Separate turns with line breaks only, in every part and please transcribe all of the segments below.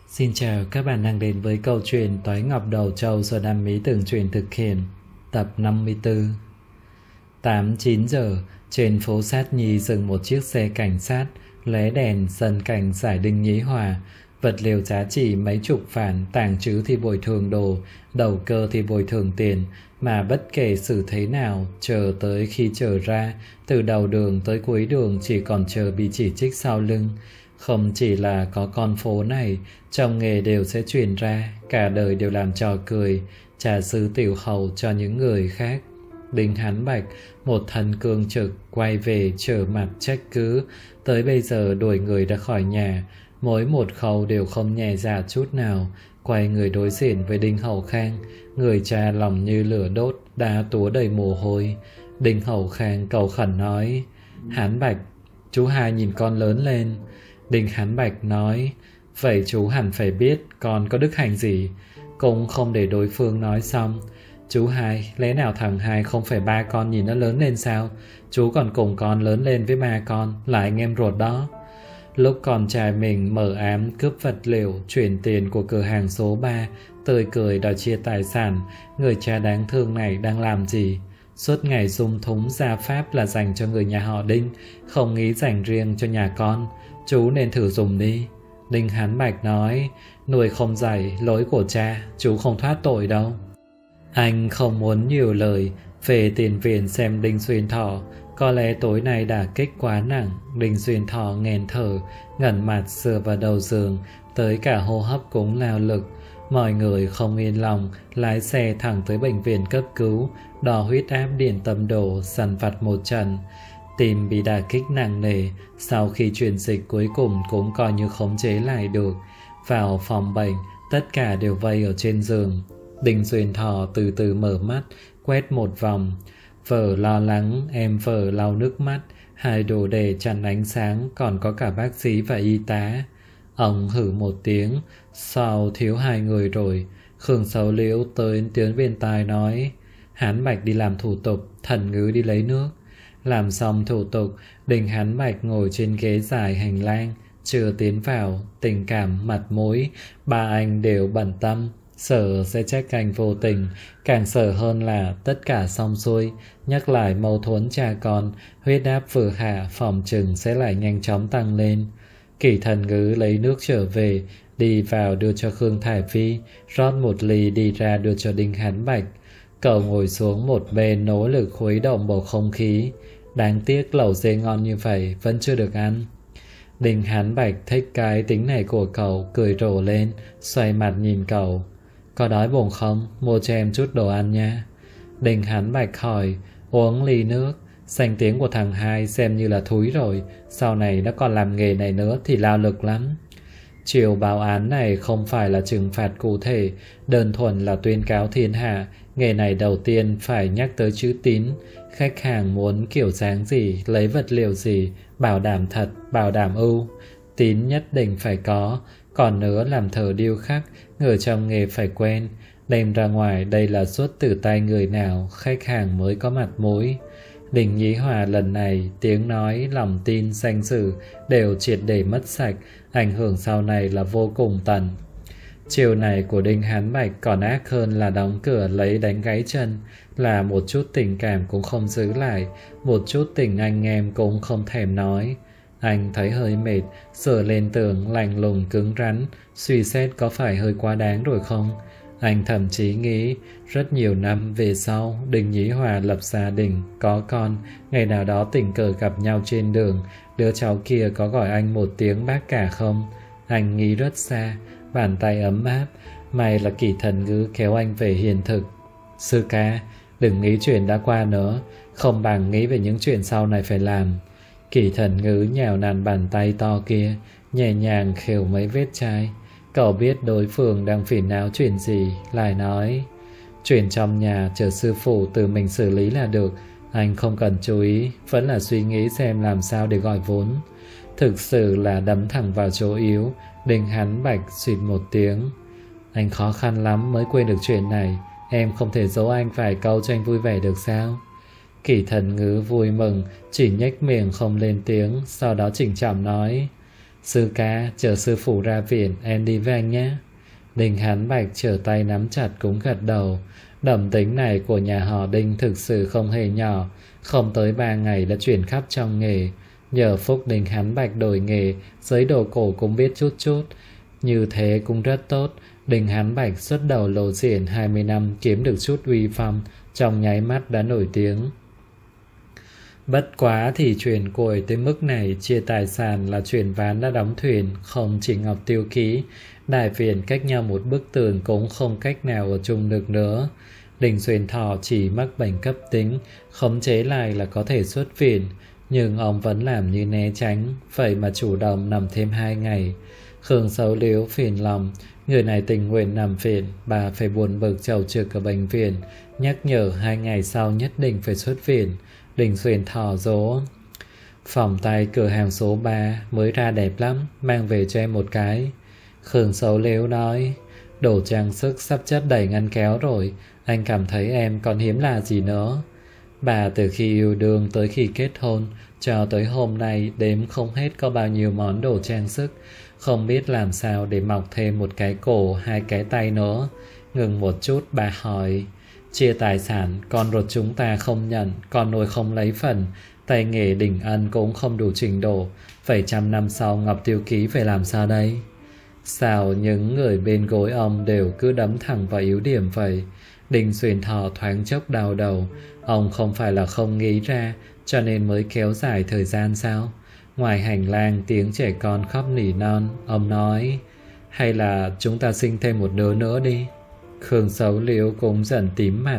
Xin chào các bạn đang đến với câu chuyện Toái Ngọc Đầu Trâu do Nam Mỹ Tường Truyền thực hiện, tập 54. 8-9 giờ, trên phố Sát Nhi dừng một chiếc xe cảnh sát, lóe đèn dần cảnh giải Đinh Nhĩ Hòa. Vật liệu giá trị mấy chục vạn, tàng trữ thì bồi thường đồ, đầu cơ thì bồi thường tiền, mà bất kể xử thế nào, chờ tới khi trở ra, từ đầu đường tới cuối đường chỉ còn chờ bị chỉ trích sau lưng. Không chỉ là có con phố này, trong nghề đều sẽ truyền ra, cả đời đều làm trò cười, trà sứ tiểu hầu cho những người khác. Đinh Hán Bạch, một thân cương trực, quay về trở mặt trách cứ, tới bây giờ đuổi người ra khỏi nhà, mỗi một khâu đều không nhẹ dạ chút nào, quay người đối diện với Đinh Hậu Khang, người cha lòng như lửa đốt, đã túa đầy mồ hôi. Đinh Hậu Khang cầu khẩn nói: "Hán Bạch, chú hai nhìn con lớn lên." Đinh Hán Bạch nói: "Vậy chú hẳn phải biết con có đức hạnh gì." Cũng không để đối phương nói xong: "Chú hai, lẽ nào thằng hai không phải ba con nhìn nó lớn lên sao? Chú còn cùng con lớn lên với ba con, là anh em ruột đó." Lúc con trai mình mở ám cướp vật liệu, chuyển tiền của cửa hàng số 3, tươi cười đòi chia tài sản, người cha đáng thương này đang làm gì? Suốt ngày dung thúng gia pháp là dành cho người nhà họ Đinh, không nghĩ dành riêng cho nhà con. Chú nên thử dùng đi." Đinh Hán Bạch nói: "Nuôi không dạy, lỗi của cha, chú không thoát tội đâu." Anh không muốn nhiều lời, về tiền viện xem Đinh Xuyên Thọ. Có lẽ tối nay đả kích quá nặng, Đinh Xuyên Thọ nghẹn thở, ngẩng mặt dựa vào đầu giường, tới cả hô hấp cũng lao lực. Mọi người không yên lòng, lái xe thẳng tới bệnh viện cấp cứu, đo huyết áp điện tâm đồ, săn vặt một trận. Tim bị đả kích nặng nề, sau khi truyền dịch cuối cùng cũng coi như khống chế lại được. Vào phòng bệnh, tất cả đều vây ở trên giường. Đinh Xuyên Thọ từ từ mở mắt, quét một vòng. Vợ lo lắng, em vợ lau nước mắt, hai đồ để chặn ánh sáng, còn có cả bác sĩ và y tá. Ông hử một tiếng: "Sao thiếu hai người rồi?" Khương Sấu Liễu tới tiếng bên tai nói: "Hán Bạch đi làm thủ tục, Thần Ngữ đi lấy nước." Làm xong thủ tục, Đinh Hán Bạch ngồi trên ghế dài hành lang, chưa tiến vào, tình cảm mặt mũi ba anh đều bận tâm. Sợ sẽ trách anh vô tình, càng sợ hơn là tất cả xong xuôi, nhắc lại mâu thuẫn cha con, huyết áp vừa hạ, phòng chừng sẽ lại nhanh chóng tăng lên. Kỷ Thần Ngữ lấy nước trở về, đi vào đưa cho Khương Thải Phi, rót một ly đi ra đưa cho Đinh Hán Bạch. Cậu ngồi xuống một bên nỗ lực khuấy động bầu không khí. Đáng tiếc lẩu dê ngon như vậy vẫn chưa được ăn. Đinh Hán Bạch thích cái tính này của cậu, cười rộ lên, xoay mặt nhìn cậu: "Có đói bụng không? Mua cho em chút đồ ăn nha." Đinh Hán Bạch hỏi: "Uống ly nước." Danh tiếng của thằng hai xem như là thúi rồi, sau này nó còn làm nghề này nữa thì lao lực lắm. Chiều báo án này không phải là trừng phạt cụ thể, đơn thuần là tuyên cáo thiên hạ. Nghề này đầu tiên phải nhắc tới chữ tín. Khách hàng muốn kiểu dáng gì, lấy vật liệu gì, bảo đảm thật, bảo đảm ưu. Tín nhất định phải có. Còn nữa, làm thợ điêu khắc, người trong nghề phải quen. Đem ra ngoài đây là xuất từ tay người nào, khách hàng mới có mặt mũi. Đinh Nhĩ Hòa lần này, tiếng nói, lòng tin, danh dự đều triệt để mất sạch, ảnh hưởng sau này là vô cùng tận. Chiều này của Đinh Hán Bạch còn ác hơn là đóng cửa lấy đánh gãy chân, là một chút tình cảm cũng không giữ lại, một chút tình anh em cũng không thèm nói. Anh thấy hơi mệt, sửa lên tường lạnh lùng cứng rắn, suy xét có phải hơi quá đáng rồi không? Anh thậm chí nghĩ rất nhiều năm về sau, Đinh Nhĩ Hòa lập gia đình, có con, ngày nào đó tình cờ gặp nhau trên đường, đứa cháu kia có gọi anh một tiếng bác cả không? Anh nghĩ rất xa, bàn tay ấm áp, may là Kỷ Thần Ngữ kéo anh về hiện thực. "Sư ca, đừng nghĩ chuyện đã qua nữa, không bằng nghĩ về những chuyện sau này phải làm." Kỷ Thần Ngữ nhào nặn bàn tay to kia, nhẹ nhàng khều mấy vết chai. Cậu biết đối phương đang phiền não chuyện gì, lại nói: "Chuyện trong nhà chờ sư phụ tự mình xử lý là được, anh không cần chú ý, vẫn là suy nghĩ xem làm sao để gọi vốn." Thực sự là đấm thẳng vào chỗ yếu. Đinh Hán Bạch suýt một tiếng: "Anh khó khăn lắm mới quên được chuyện này, em không thể giấu anh vài câu cho anh vui vẻ được sao?" Kỷ Thần Ngữ vui mừng, chỉ nhếch miệng không lên tiếng, sau đó chỉnh trọng nói: Sư ca, chờ sư phụ ra viện, em đi với anh nhé. Đinh Hán Bạch trở tay nắm chặt cũng gật đầu. Đầm tính này của nhà họ Đinh thực sự không hề nhỏ. Không tới 3 ngày đã chuyển khắp trong nghề. Nhờ phúc Đinh Hán Bạch đổi nghề, giới đồ cổ cũng biết chút chút. Như thế cũng rất tốt. Đinh Hán Bạch xuất đầu lộ diện 20 năm kiếm được chút uy phong, trong nháy mắt đã nổi tiếng. Bất quá thì chuyện cùi tới mức này, chia tài sản là chuyện ván đã đóng thuyền, không chỉ Ngọc Tiêu Ký. Đại viện cách nhau một bức tường cũng không cách nào ở chung được nữa. Đinh Xuyên Thọ chỉ mắc bệnh cấp tính, khống chế lại là có thể xuất viện. Nhưng ông vẫn làm như né tránh, vậy mà chủ động nằm thêm 2 ngày. Khương Sấu Liếu phiền lòng, người này tình nguyện nằm viện, bà phải buồn bực chầu trực ở bệnh viện, nhắc nhở 2 ngày sau nhất định phải xuất viện. Đinh Xuyên Thọ dỗ: phòng tay cửa hàng số 3 mới ra đẹp lắm, mang về cho em một cái. Khương Sấu Liếu nói: đồ trang sức sắp chất đầy ngăn kéo rồi, anh cảm thấy em còn hiếm là gì nữa. Bà từ khi yêu đương tới khi kết hôn cho tới hôm nay đếm không hết có bao nhiêu món đồ trang sức, không biết làm sao để mọc thêm một cái cổ, 2 cái tay nữa. Ngừng một chút bà hỏi: chia tài sản, con ruột chúng ta không nhận, con nuôi không lấy phần, tay nghề Đình Ân cũng không đủ trình độ, vậy 100 năm sau Ngọc Tiêu Ký phải làm sao đây? Sao những người bên gối ông đều cứ đấm thẳng vào yếu điểm vậy? Đinh Xuyên Thọ thoáng chốc đau đầu. Ông không phải là không nghĩ ra, cho nên mới kéo dài thời gian sao? Ngoài hành lang tiếng trẻ con khóc nỉ non, ông nói: hay là chúng ta sinh thêm một đứa nữa đi. Khương Sấu Liếu cũng dần tím mặt,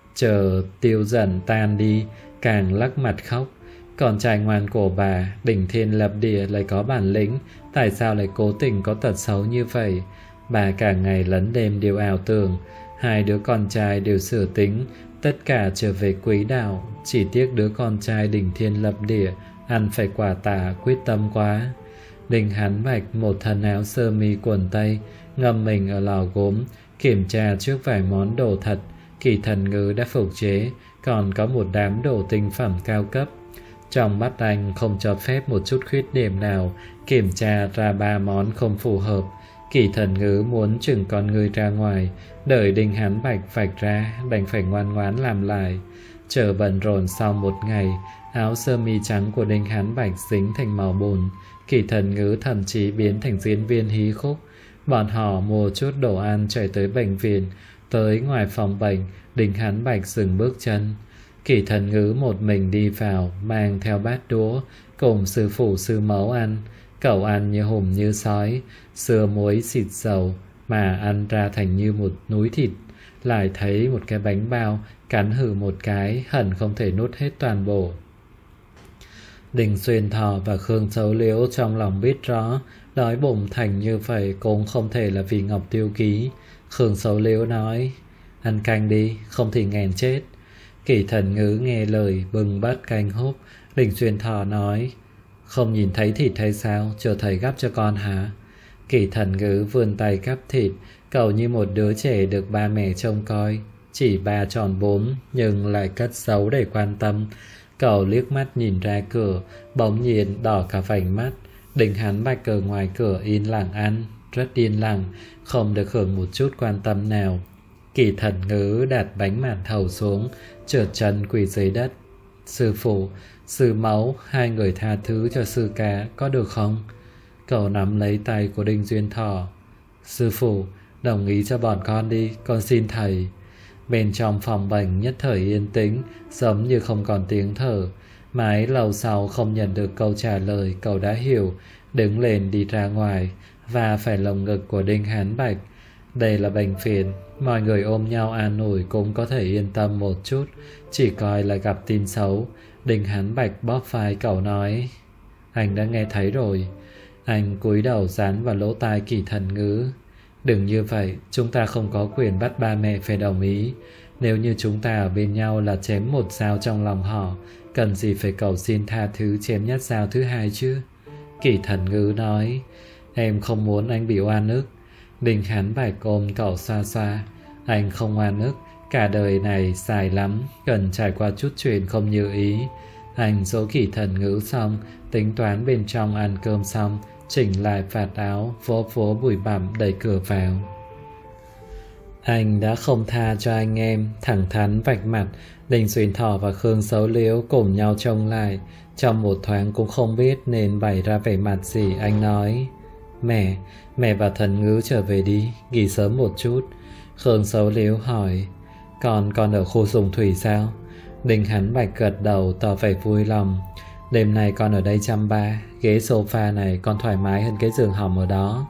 chờ tiêu dần tan đi, càng lắc mặt khóc. Con trai ngoan của bà, đỉnh thiên lập địa lại có bản lĩnh, tại sao lại cố tình có tật xấu như vậy? Bà cả ngày lẫn đêm đều ảo tưởng 2 đứa con trai đều sửa tính, tất cả trở về quỹ đạo. Chỉ tiếc đứa con trai đỉnh thiên lập địa ăn phải quả tả, quyết tâm quá. Đinh Hán Bạch một thân áo sơ mi quần tây, ngâm mình ở lò gốm, kiểm tra trước vài món đồ thật. Kỳ Thần Ngữ đã phục chế, còn có một đám đồ tinh phẩm cao cấp. Trong mắt anh không cho phép một chút khuyết điểm nào, kiểm tra ra 3 món không phù hợp. Kỳ Thần Ngữ muốn chừng con người ra ngoài, đợi Đinh Hán Bạch vạch ra, đành phải ngoan ngoãn làm lại. Chờ bận rộn sau một ngày, áo sơ mi trắng của Đinh Hán Bạch dính thành màu bùn. Kỳ Thần Ngữ thậm chí biến thành diễn viên hí khúc. Bọn họ mua chút đồ ăn chạy tới bệnh viện. Tới ngoài phòng bệnh, Đinh Hán Bạch dừng bước chân. Kỳ Thần Ngữ một mình đi vào, mang theo bát đũa, cùng sư phụ sư mẫu ăn. Cậu ăn như hùm như sói, sưa muối xịt dầu, mà ăn ra thành như một núi thịt. Lại thấy một cái bánh bao, cắn hừ một cái, hẳn không thể nuốt hết toàn bộ. Đinh Xuyên Thọ và Khương Sấu Liễu trong lòng biết rõ, đói bụng thành như vậy cũng không thể là vì Ngọc Tiêu Ký. Khương Sấu Liễu nói: ăn canh đi, không thì nghẹn chết. Kỳ Thần Ngữ nghe lời bưng bát canh húp. Đinh Xuyên Thọ nói: không nhìn thấy thịt hay sao, chờ thầy gắp cho con hả? Kỳ Thần Ngữ vươn tay gắp thịt, cậu như một đứa trẻ được ba mẹ trông coi, chỉ 3 tròn 4 nhưng lại cất giấu để quan tâm. Cậu liếc mắt nhìn ra cửa, bỗng nhiên đỏ cả vành mắt. Đinh Hán Bạch ở ngoài cửa yên lặng ăn, rất yên lặng, không được hưởng một chút quan tâm nào. Kỳ Thần Ngữ đặt bánh màn thầu xuống, trượt chân quỳ dưới đất. Sư phụ, sư mẫu, 2 người tha thứ cho sư ca có được không? Cậu nắm lấy tay của Đinh Xuyên Thọ. Sư phụ, đồng ý cho bọn con đi, con xin thầy. Bên trong phòng bệnh nhất thời yên tĩnh, giống như không còn tiếng thở. Mãi lâu sau không nhận được câu trả lời, cậu đã hiểu, đứng lên đi ra ngoài, và phải lồng ngực của Đinh Hán Bạch. Đây là bệnh viện, mọi người ôm nhau an ủi cũng có thể yên tâm một chút, chỉ coi là gặp tin xấu. Đinh Hán Bạch bóp vai cậu nói: anh đã nghe thấy rồi. Anh cúi đầu dán vào lỗ tai Kỳ Thần Ngữ. Đừng như vậy, chúng ta không có quyền bắt ba mẹ phải đồng ý. Nếu như chúng ta ở bên nhau là chém một dao trong lòng họ, cần gì phải cầu xin tha thứ chém nhát dao thứ 2 chứ? Kỳ Thần Ngữ nói: em không muốn anh bị oan ức. Đinh Hán Bạch ôm cậu xoa xoa. Anh không oan ức, cả đời này dài lắm, cần trải qua chút chuyện không như ý. Anh dỗ Kỳ Thần Ngữ xong, tính toán bên trong ăn cơm xong, chỉnh lại vạt áo, vỗ vỗ bụi bặm đẩy cửa vào. Anh đã không tha cho anh em, thẳng thắn vạch mặt. Đinh Xuyên Thọ và Khương Xấu Liếu cùng nhau trông lại. Trong một thoáng cũng không biết nên bày ra vẻ mặt gì. Anh nói: Mẹ và Thần Ngữ trở về đi, nghỉ sớm một chút. Khương Xấu Liếu hỏi: Con ở khu Dùng Thủy sao? Đinh Hắn Bạch gật đầu tỏ vẻ vui lòng. Đêm nay con ở đây chăm ba. Ghế sofa này con thoải mái hơn cái giường hỏng ở đó.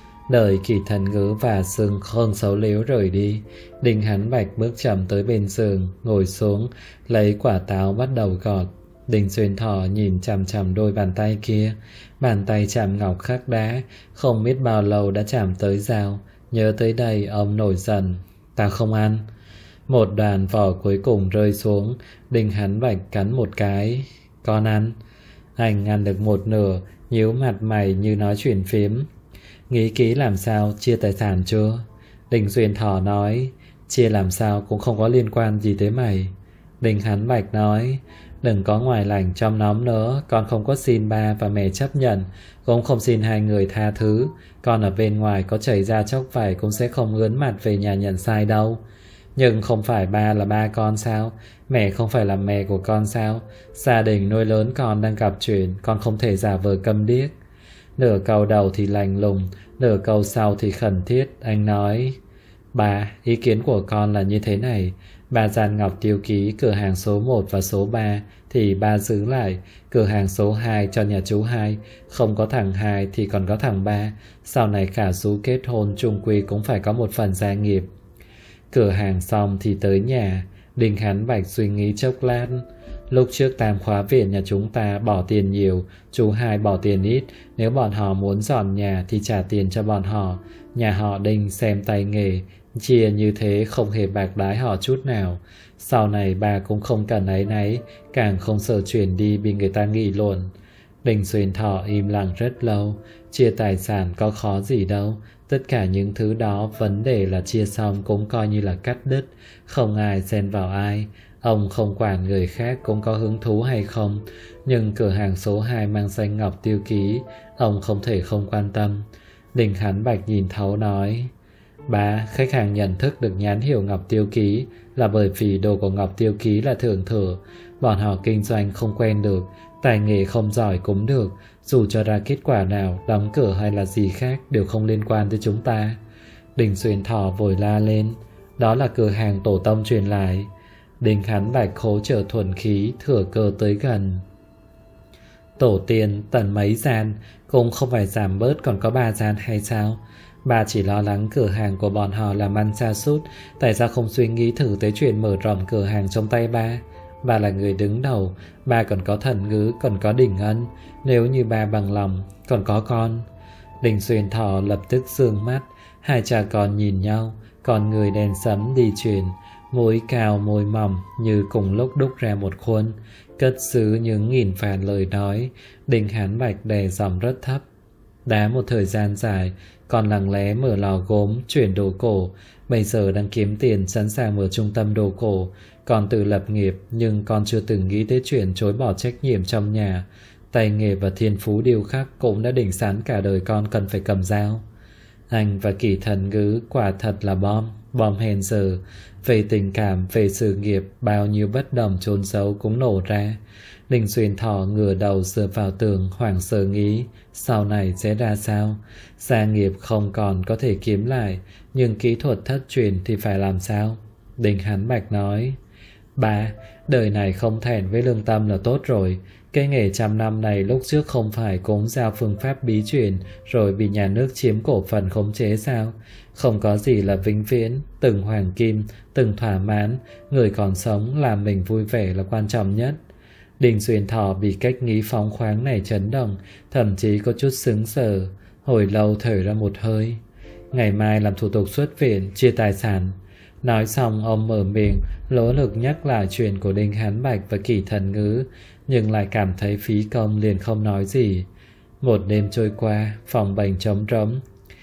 Đợi Kỳ Thần Ngữ và Khương Xấu Liếu rời đi, Đinh Hắn Bạch bước chậm tới bên giường, ngồi xuống, lấy quả táo bắt đầu gọt. Đinh Xuyên Thọ nhìn chằm chằm đôi bàn tay kia. Bàn tay chạm ngọc khắc đá, không biết bao lâu đã chạm tới dao. Nhớ tới đây ông nổi giận: Ta không ăn. Một đoàn vỏ cuối cùng rơi xuống. Đinh Hắn Bạch cắn một cái: Con ăn. Anh ăn được một nửa, nhíu mặt mày như nói chuyện phiếm: Nghĩ kỹ làm sao chia tài sản chưa? Đinh Xuyên Thọ nói: Chia làm sao cũng không có liên quan gì tới mày. Đinh Hắn Bạch nói: Đừng có ngoài lành trong nóng nữa. Con không có xin ba và mẹ chấp nhận, cũng không xin hai người tha thứ. Con ở bên ngoài có chảy ra chốc vải cũng sẽ không ướn mặt về nhà nhận sai đâu. Nhưng không phải ba là ba con sao? Mẹ không phải là mẹ của con sao? Gia đình nuôi lớn con đang gặp chuyện, con không thể giả vờ câm điếc. Nửa câu đầu thì lạnh lùng, nửa câu sau thì khẩn thiết. Anh nói: Ba, ý kiến của con là như thế này. Ba gian Ngọc Tiêu Ký cửa hàng số 1 và số 3 thì ba giữ lại. Cửa hàng số 2 cho nhà chú Hai. Không có thằng Hai thì còn có thằng Ba. Sau này cả chú kết hôn chung quy cũng phải có một phần gia nghiệp. Cửa hàng xong thì tới nhà. Đinh Hắn Bạch suy nghĩ chốc lát. Lúc trước Tam Khóa Viện nhà chúng ta bỏ tiền nhiều, chú Hai bỏ tiền ít. Nếu bọn họ muốn dọn nhà thì trả tiền cho bọn họ. Nhà họ Đinh xem tay nghề, chia như thế không hề bạc đái họ chút nào. Sau này bà cũng không cần áy náy, càng không sợ chuyển đi bị người ta nghị luận. Đinh Xuyên Thọ im lặng rất lâu. Chia tài sản có khó gì đâu. Tất cả những thứ đó vấn đề là chia xong cũng coi như là cắt đứt. Không ai xen vào ai. Ông không quản người khác cũng có hứng thú hay không. Nhưng cửa hàng số 2 mang danh Ngọc Tiêu Ký, ông không thể không quan tâm. Đinh Hắn Bạch nhìn thấu nói: Ba, khách hàng nhận thức được nhãn hiệu Ngọc Tiêu Ký là bởi vì đồ của Ngọc Tiêu Ký là thượng thừa. Bọn họ kinh doanh không quen được, tài nghề không giỏi cũng được. Dù cho ra kết quả nào, đóng cửa hay là gì khác đều không liên quan tới chúng ta. Đinh Xuyên Thọ vội la lên: Đó là cửa hàng tổ tông truyền lại. Đinh Hắn Bạch khố trở thuần khí, thừa cơ tới gần: Tổ tiên tận mấy gian, cũng không phải giảm bớt còn có 3 gian hay sao? Bà chỉ lo lắng cửa hàng của bọn họ làm ăn sa sút, tại sao không suy nghĩ thử tới chuyện mở rộng cửa hàng trong tay ba? Bà là người đứng đầu, ba còn có Thần Ngữ, còn có Đình Ân. Nếu như ba bằng lòng, còn có con. Đinh Xuyên Thọ lập tức sương mắt. Hai cha con nhìn nhau, con người đen sẫm đi chuyển, mũi cao môi mỏng như cùng lúc đúc ra một khuôn, cất xứ những nghìn vạn lời nói. Đinh Hắn Bạch đè giọng rất thấp: Đã một thời gian dài, con lặng lẽ mở lò gốm, chuyển đồ cổ. Bây giờ đang kiếm tiền sẵn sàng mở trung tâm đồ cổ. Con tự lập nghiệp, nhưng con chưa từng nghĩ tới chuyện chối bỏ trách nhiệm trong nhà. Tay nghề và thiên phú điêu khắc cũng đã định sẵn cả đời con cần phải cầm dao. Anh và Kỳ Thần Ngữ quả thật là bom hèn giờ. Về tình cảm, về sự nghiệp, bao nhiêu bất đồng chôn giấu cũng nổ ra. Đinh Xuyên Thọ ngửa đầu dựa vào tường, hoảng sợ nghĩ sau này sẽ ra sao. Gia nghiệp không còn có thể kiếm lại, nhưng kỹ thuật thất truyền thì phải làm sao? Đinh Hắn Bạch nói: Ba, đời này không thẹn với lương tâm là tốt rồi. Cái nghề trăm năm này lúc trước không phải cũng giao phương pháp bí truyền rồi bị nhà nước chiếm cổ phần khống chế sao? Không có gì là vĩnh viễn, từng hoàng kim, từng thỏa mãn. Người còn sống làm mình vui vẻ là quan trọng nhất. Đinh Xuyên Thọ bị cách nghĩ phóng khoáng này chấn động, thậm chí có chút sững sờ. Hồi lâu thở ra một hơi: Ngày mai làm thủ tục xuất viện, chia tài sản. Nói xong ông mở miệng, nỗ lực nhắc lại chuyện của Đinh Hắn Bạch và Kỳ Thần Ngữ, nhưng lại cảm thấy phí công liền không nói gì. Một đêm trôi qua, phòng bệnh trống rỗng.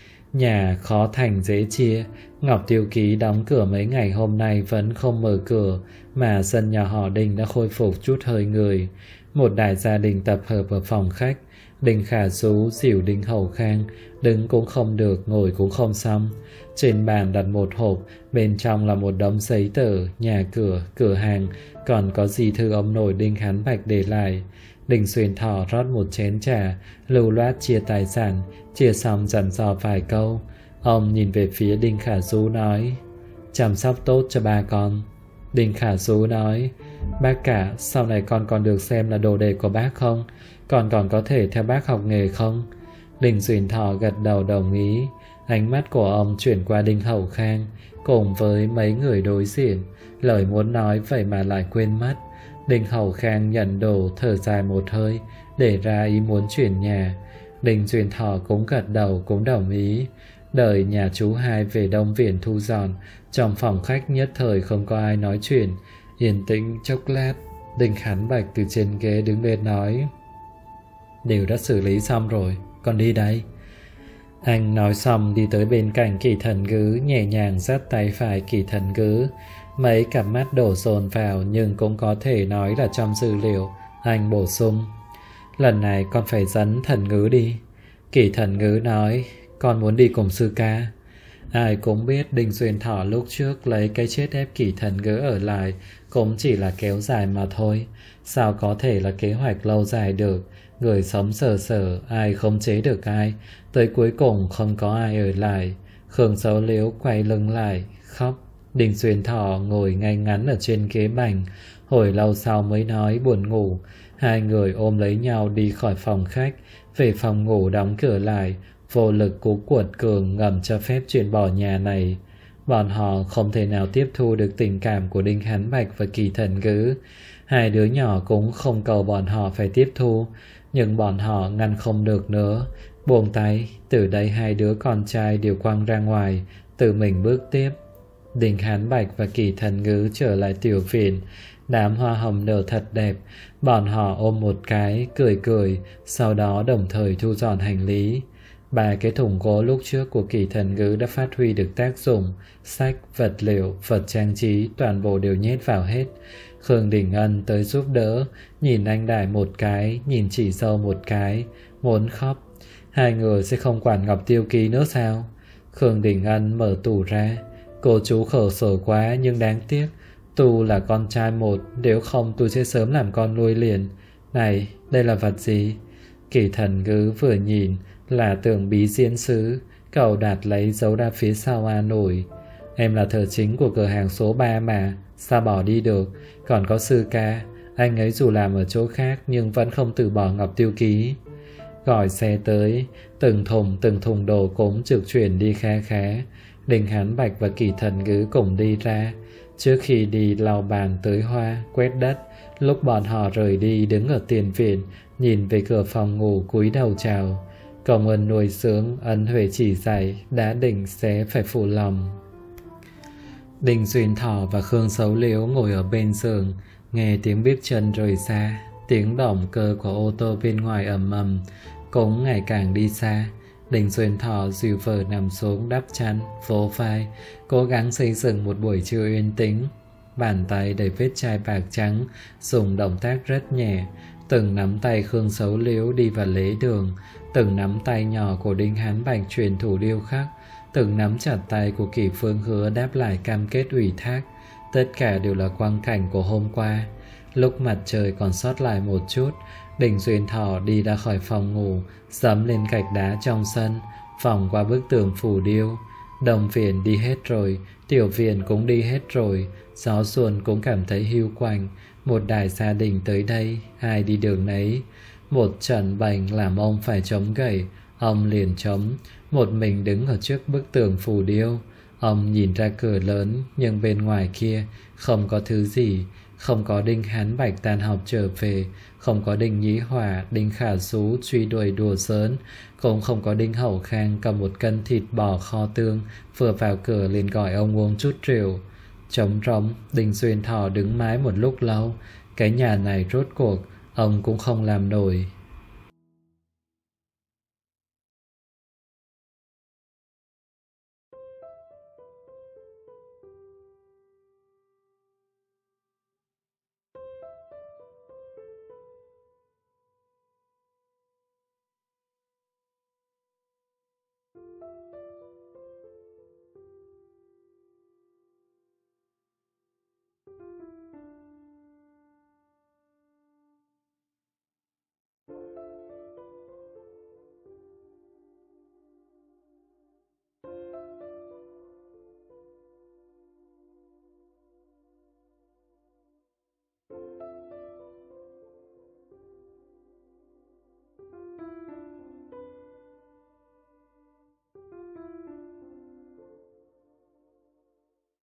Nhà khó thành dễ chia. Ngọc Tiêu Ký đóng cửa mấy ngày hôm nay vẫn không mở cửa, mà sân nhà họ Đinh đã khôi phục chút hơi người. Một đại gia đình tập hợp ở phòng khách. Đinh Khả Sú dìu Đinh Hậu Khang, đứng cũng không được, ngồi cũng không xong. Trên bàn đặt một hộp, bên trong là một đống giấy tờ, nhà cửa, cửa hàng, còn có di thư ông nội Đinh Khánh Bạch để lại. Đinh Xuyên Thọ rót một chén trà, lưu loát chia tài sản, chia xong dặn dò vài câu. Ông nhìn về phía Đinh Khả Sú nói: chăm sóc tốt cho ba con. Đinh Khả Sú nói: bác cả, sau này con còn được xem là đồ đệ của bác không? Con còn có thể theo bác học nghề không? Đinh Xuyên Thọ gật đầu đồng ý. Ánh mắt của ông chuyển qua Đinh Hậu Khang cùng với mấy người đối diện, lời muốn nói vậy mà lại quên mất. Đinh Hậu Khang nhận đồ, thở dài một hơi, để ra ý muốn chuyển nhà. Đinh Xuyên Thọ cũng gật đầu, cũng đồng ý. Đợi nhà chú hai về Đông Viện thu dọn, trong phòng khách nhất thời không có ai nói chuyện. Yên tĩnh chốc lát, Đinh Khánh Bạch từ trên ghế đứng lên nói: đều đã xử lý xong rồi, con đi đây. Anh nói xong đi tới bên cạnh Kỳ Thần Ngữ, nhẹ nhàng dắt tay phải Kỳ Thần Ngữ. Mấy cặp mắt đổ dồn vào, nhưng cũng có thể nói là trong dữ liệu. Anh bổ sung: lần này con phải dẫn Thần Ngữ đi. Kỳ Thần Ngữ nói: con muốn đi cùng sư ca. Ai cũng biết Đinh Xuyên Thọ lúc trước lấy cái chết ép Kỳ Thần Ngữ ở lại cũng chỉ là kéo dài mà thôi. Sao có thể là kế hoạch lâu dài được? Người sống sờ sờ, ai khống chế được ai, tới cuối cùng không có ai ở lại. Khương Sấu Liếu quay lưng lại, khóc. Đinh Xuyên Thọ ngồi ngay ngắn ở trên ghế bành, hồi lâu sau mới nói buồn ngủ. Hai người ôm lấy nhau đi khỏi phòng khách, về phòng ngủ đóng cửa lại, vô lực cú cuột cường ngầm cho phép chuyện bỏ nhà này. Bọn họ không thể nào tiếp thu được tình cảm của Đinh Khánh Bạch và Kỳ Thần Ngữ. Hai đứa nhỏ cũng không cầu bọn họ phải tiếp thu, nhưng bọn họ ngăn không được nữa. Buông tay, từ đây hai đứa con trai đều quăng ra ngoài, tự mình bước tiếp. Đinh Khánh Bạch và Kỳ Thần Ngữ trở lại tiểu viện. Đám hoa hồng nở thật đẹp. Bọn họ ôm một cái, cười cười, sau đó đồng thời thu dọn hành lý. Ba cái thùng gỗ lúc trước của Kỳ Thần Ngữ đã phát huy được tác dụng. Sách, vật liệu, vật trang trí toàn bộ đều nhét vào hết. Khương Đình Ân tới giúp đỡ, nhìn anh Đại một cái, nhìn chị dâu một cái, muốn khóc. Hai người sẽ không quản Ngọc Tiêu Ký nữa sao? Khương Đình Ân mở tủ ra. Cô chú khổ sở quá nhưng đáng tiếc, Tu là con trai một, nếu không Tu sẽ sớm làm con nuôi liền. Này, đây là vật gì? Kỳ Thần Ngữ vừa nhìn là tưởng bí diễn sứ. Cậu Đạt lấy giấu ra phía sau A Nổi. Em là thợ chính của cửa hàng số 3 mà, sao bỏ đi được? Còn có sư ca, anh ấy dù làm ở chỗ khác nhưng vẫn không từ bỏ Ngọc Tiêu Ký. Gọi xe tới, từng thùng đồ cũng trực chuyển đi khá khá. Đinh Khánh Bạch và Kỳ Thần Ngữ cùng đi ra. Trước khi đi lau bàn tưới hoa, quét đất. Lúc bọn họ rời đi đứng ở tiền viện, nhìn về cửa phòng ngủ cúi đầu chào. Công ơn nuôi dưỡng, ân huệ chỉ dạy, đã định sẽ phải phụ lòng. Đinh Xuyên Thọ và Khương Sấu Liếu ngồi ở bên giường, nghe tiếng bước chân rời xa, tiếng động cơ của ô tô bên ngoài ầm ầm cũng ngày càng đi xa. Đinh Xuyên Thọ dìu vợ nằm xuống đắp chăn, vỗ vai, cố gắng xây dựng một buổi trưa yên tĩnh. Bàn tay đầy vết chai bạc trắng, dùng động tác rất nhẹ. Từng nắm tay Khương Sấu Liếu đi vào lễ đường, từng nắm tay nhỏ của Đinh Khánh Bạch truyền thủ điêu khắc, từng nắm chặt tay của Kỷ Phương Hứa đáp lại cam kết ủy thác. Tất cả đều là quang cảnh của hôm qua. Lúc mặt trời còn sót lại một chút, Đinh Xuyên Thọ đi ra khỏi phòng ngủ, dẫm lên gạch đá trong sân, vòng qua bức tường phù điêu. Đồng viện đi hết rồi, tiểu viện cũng đi hết rồi, gió xuân cũng cảm thấy hiu quạnh. Một đại gia đình tới đây, ai đi đường nấy. Một trận bệnh làm ông phải chống gậy, ông liền chống, một mình đứng ở trước bức tường phù điêu. Ông nhìn ra cửa lớn, nhưng bên ngoài kia không có thứ gì. Không có Đinh Khánh Bạch tan học trở về, không có Đinh Nhĩ Hòa, Đinh Khả Sú truy đuổi đùa giỡn, cũng không có Đinh Hậu Khang cầm một cân thịt bò kho tương, vừa vào cửa liền gọi ông uống chút rượu. Trống rỗng, Đinh Xuyên Thọ đứng mãi một lúc lâu. Cái nhà này rốt cuộc ông cũng không làm nổi.